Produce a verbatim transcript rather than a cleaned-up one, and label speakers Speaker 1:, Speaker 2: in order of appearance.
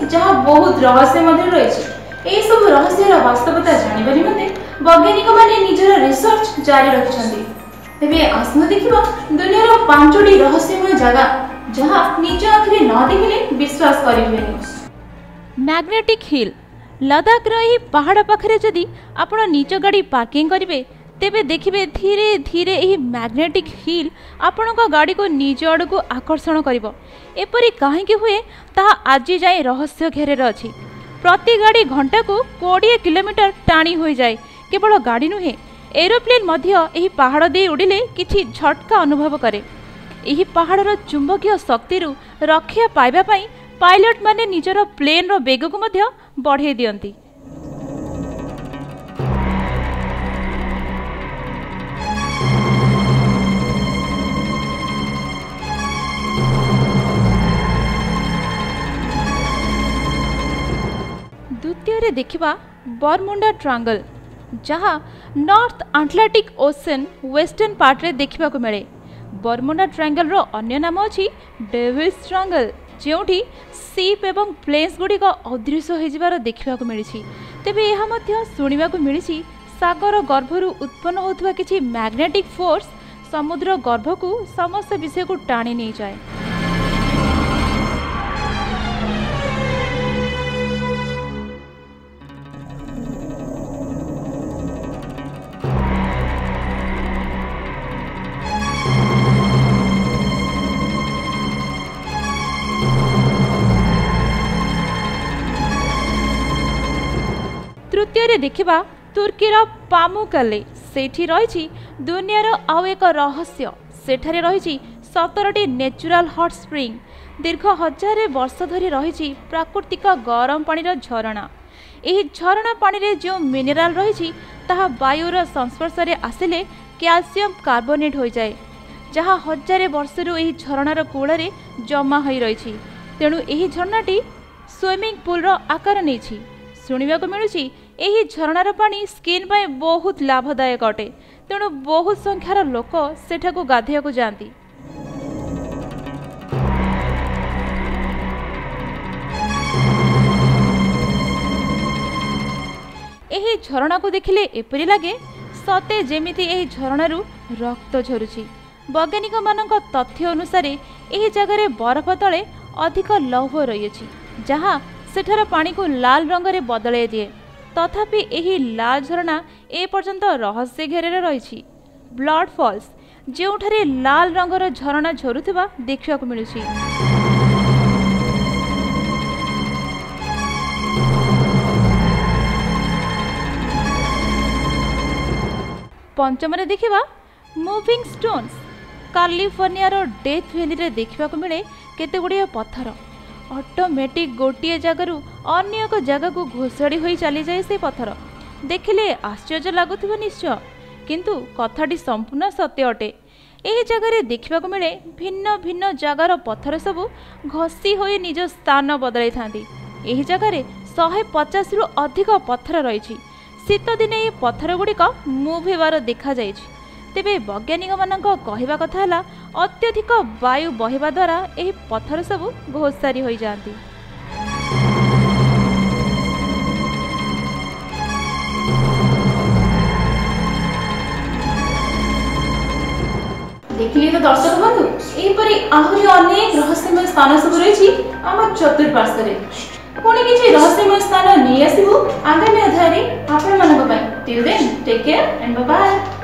Speaker 1: जहाँ बहुत रहस्य रही है। सब रहस्यर वास्तवता जानवा निमंते वैज्ञानिक माने निजर रिसर्च जारी रखिछन्ति। तेबे आसना देखिबा दुनियार पांचटी रहस्यमय जगह जहाँ निज आखिरे न देखिले विश्वास करिबेनि।
Speaker 2: मैग्नेटिक हिल लद्दाख रही पहाड़ पाखरे जदि आपण निज गाड़ी पार्किंग करिवे तेबे देखिबे धीरे धीरे यही मैग्नेटिक हिल आपण गाड़ी को निज आड़ को आकर्षण करिवो। एपरि काहेकि हुए ताहा आज जाए रहस्य घेरे अछि। प्रति गाड़ी घंटा को बीस किलोमीटर टाणी हो जाए। केवल गाड़ी नुहे एरोप्लेन मध्य एही पहाड़ दे उड़िले किछि झटका अनुभव करे। एही पहाड़र चुंबकीय शक्ति रु रक्षा पाइबा पई पायलट माने निजर प्लेन रो बेग को मध्य बढ़े दियंती। द्वितीय देखिबा बरमुंडा ट्रायंगल जहाँ North Atlantic Ocean western part रे देखिबा को मिले। बरमुंडा ट्रायंगल रो अन्य नाम अछि डेविल्स ट्रायंगल जेउठी सीप एवं प्लेन्स गुडी को अदृश्य हो जिबार देखिबा को मिलिछि। तेबे एहा मध्य सुनिबा को मिलिछि सागर गर्भरु उत्पन्न होथवा किछि मैग्नेटिक फोर्स समुद्र गर्भ को समस्त विषय को टाणी नै जाय। तृतीय देखिबा तुर्कीर पामुक्काले सेठी रही दुनियार आउ एक रहस्य। सेठारे रही सतरटी नेचुराल हॉट स्प्रिंग दीर्घ हजार वर्ष धरी रही प्राकृतिक गरम पानीर झरणा। यह झरणा पानी रे जो मिनेराल रही ताहा वायुर संस्पर्श रे आसिले कैल्शियम कार्बोनेट हो जाए जहाँ हजार वर्षरु यह झरणार कूल रे जमा हो रही। तेणु यह झरनाटी स्विमिंग पूल रो आकार नहीं। सुनिबा को मिलुछि एही झरणार पानी स्किन पाए बहुत लाभदायक अटे। तेणु बहुत संख्यार लोक सेठाकू गाधेयकू जाती। एही झरणा को देखिले एपरि लागे सते जेमिति एही झरणारू रक्त झरुछि। वैज्ञानिक मानक तथ्य अनुसार एही जगह बरफ तले अधिक लौह रही जहाँ सेठार पानी को लाल रंग रे बदलाई दिए। तथापि एही लाल झरणा ए पर्यंत रहस्य घेरे रही। ब्लड फॉल्स जेउठारे लाल रंगर झरणा झरुथिबा देखिବାକୁ मिलुछि। पंचमरे देखिबा मूविंग स्टोन्स कैलिफोर्निया रो डेथ वैली रे देखिବାକୁ मिले केते गुडिया पत्थर ऑटोमेटिक गोटे जगार अन्य एक जगह को घोषाड़ी हो चली जाए। से पत्थर देखिले आश्चर्य लगुथिबा निश्चय, किंतु कथाटी संपूर्ण सत्य अटे। यही जगह देखा मिले भिन्न भिन्न जगार पत्थर सबू घसी हो निज स्थान बदलाई थांती। यही जगह शहे पचास रु अधिक पत्थर रही। शीत दिने ये पत्थर गुड़िक मुव होबार देखा जाइछि। तेबे वैज्ञानिक मानक कहवा कथा है अत्यधिक वायु बहिबा द्वारा यह पत्थर सबू घोषारी हो जाती।
Speaker 1: देखिए तो दर्शक बंधु एपरी आहरी अनेक रहस्यमय स्थान सब रही आम चतुर्पार्श्व पुणी किसी रहस्यमय स्थान नहीं आसबू आगामी अध्याय आपण मानक till then take care and bye bye.